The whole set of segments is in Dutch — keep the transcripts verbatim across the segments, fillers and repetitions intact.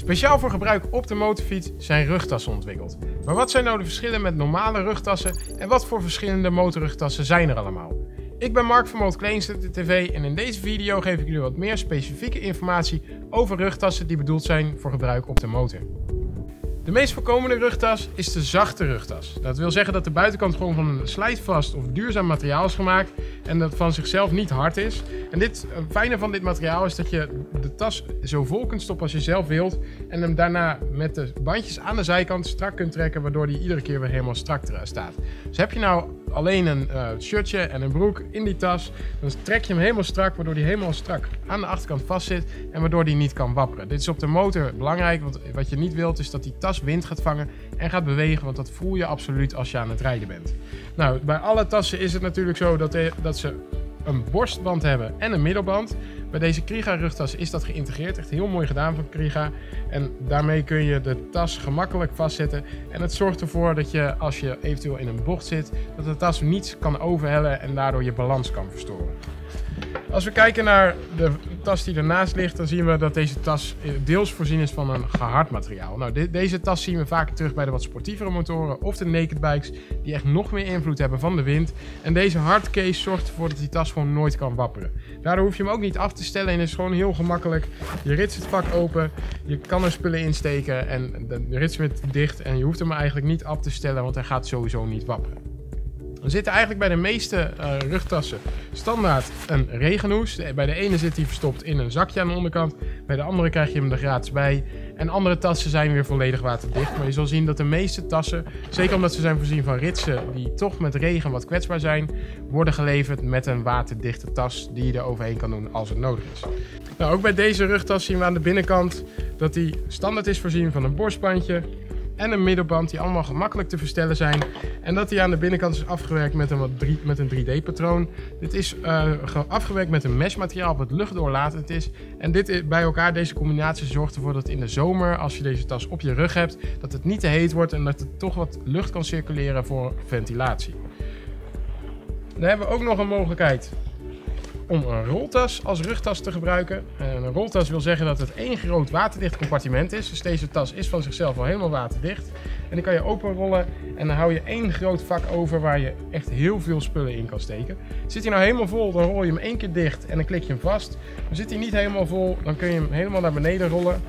Speciaal voor gebruik op de motorfiets zijn rugtassen ontwikkeld. Maar wat zijn nou de verschillen met normale rugtassen en wat voor verschillende motorrugtassen zijn er allemaal? Ik ben Mark van Motor Kleding Center T V en in deze video geef ik jullie wat meer specifieke informatie over rugtassen die bedoeld zijn voor gebruik op de motor. De meest voorkomende rugtas is de zachte rugtas. Dat wil zeggen dat de buitenkant gewoon van een slijtvast of duurzaam materiaal is gemaakt en dat van zichzelf niet hard is. En dit, het fijne van dit materiaal is dat je de tas zo vol kunt stoppen als je zelf wilt en hem daarna met de bandjes aan de zijkant strak kunt trekken, waardoor die iedere keer weer helemaal strak staat. Dus heb je nou alleen een uh, shirtje en een broek in die tas, dan trek je hem helemaal strak, waardoor die helemaal strak aan de achterkant vast zit en waardoor die niet kan wapperen. Dit is op de motor belangrijk, want wat je niet wilt is dat die tas wind gaat vangen en gaat bewegen, want dat voel je absoluut als je aan het rijden bent. Nou, bij alle tassen is het natuurlijk zo dat, de, dat ze een borstband hebben en een middelband. Bij deze Kriega rugtas is dat geïntegreerd, echt heel mooi gedaan van Kriega. En daarmee kun je de tas gemakkelijk vastzetten. En het zorgt ervoor dat je, als je eventueel in een bocht zit, dat de tas niets kan overhellen en daardoor je balans kan verstoren. Als we kijken naar de tas die ernaast ligt, dan zien we dat deze tas deels voorzien is van een gehard materiaal. Nou, de, deze tas zien we vaak terug bij de wat sportievere motoren of de naked bikes, die echt nog meer invloed hebben van de wind. En deze hardcase zorgt ervoor dat die tas gewoon nooit kan wapperen. Daardoor hoef je hem ook niet af te stellen en is gewoon heel gemakkelijk. Je rits het vak open, je kan er spullen insteken en de rits zit dicht en je hoeft hem eigenlijk niet af te stellen, want hij gaat sowieso niet wapperen. Er zitten eigenlijk bij de meeste uh, rugtassen standaard een regenhoes. Bij de ene zit hij verstopt in een zakje aan de onderkant. Bij de andere krijg je hem er gratis bij. En andere tassen zijn weer volledig waterdicht. Maar je zal zien dat de meeste tassen, zeker omdat ze zijn voorzien van ritsen die toch met regen wat kwetsbaar zijn, worden geleverd met een waterdichte tas die je er overheen kan doen als het nodig is. Nou, ook bij deze rugtas zien we aan de binnenkant dat die standaard is voorzien van een borstbandje en een middelband die allemaal gemakkelijk te verstellen zijn. En dat die aan de binnenkant is afgewerkt met een, wat drie, met een drie D patroon. Dit is uh, afgewerkt met een mesh materiaal wat luchtdoorlatend is. En dit bij elkaar, deze combinatie zorgt ervoor dat in de zomer, als je deze tas op je rug hebt, dat het niet te heet wordt en dat er toch wat lucht kan circuleren voor ventilatie. Dan hebben we ook nog een mogelijkheid om een roltas als rugtas te gebruiken. En een roltas wil zeggen dat het één groot waterdicht compartiment is. Dus deze tas is van zichzelf al helemaal waterdicht. En die kan je openrollen en dan hou je één groot vak over waar je echt heel veel spullen in kan steken. Zit hij nou helemaal vol, dan rol je hem één keer dicht en dan klik je hem vast. Maar zit hij niet helemaal vol, dan kun je hem helemaal naar beneden rollen.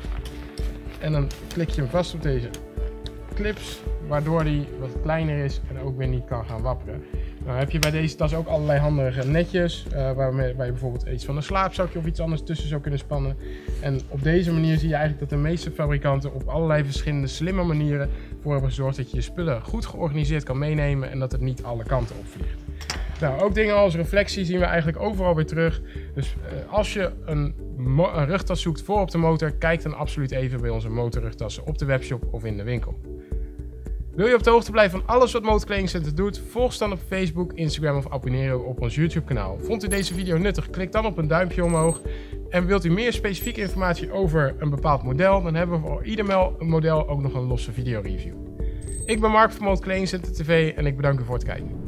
En dan klik je hem vast op deze clips, waardoor hij wat kleiner is en ook weer niet kan gaan wapperen. Nou heb je bij deze tas ook allerlei handige netjes, uh, waarmee waar je bijvoorbeeld iets van een slaapzakje of iets anders tussen zou kunnen spannen. En op deze manier zie je eigenlijk dat de meeste fabrikanten op allerlei verschillende slimme manieren voor hebben gezorgd dat je je spullen goed georganiseerd kan meenemen en dat het niet alle kanten opvliegt. Nou, ook dingen als reflectie zien we eigenlijk overal weer terug. Dus uh, als je een, een rugtas zoekt voor op de motor, kijk dan absoluut even bij onze motorrugtassen op de webshop of in de winkel. Wil je op de hoogte blijven van alles wat Motor Kleding Center doet? Volg ons dan op Facebook, Instagram of abonneer je op ons YouTube kanaal. Vond u deze video nuttig? Klik dan op een duimpje omhoog. En wilt u meer specifieke informatie over een bepaald model? Dan hebben we voor ieder model ook nog een losse video review. Ik ben Mark van Motor Kleding Center T V en ik bedank u voor het kijken.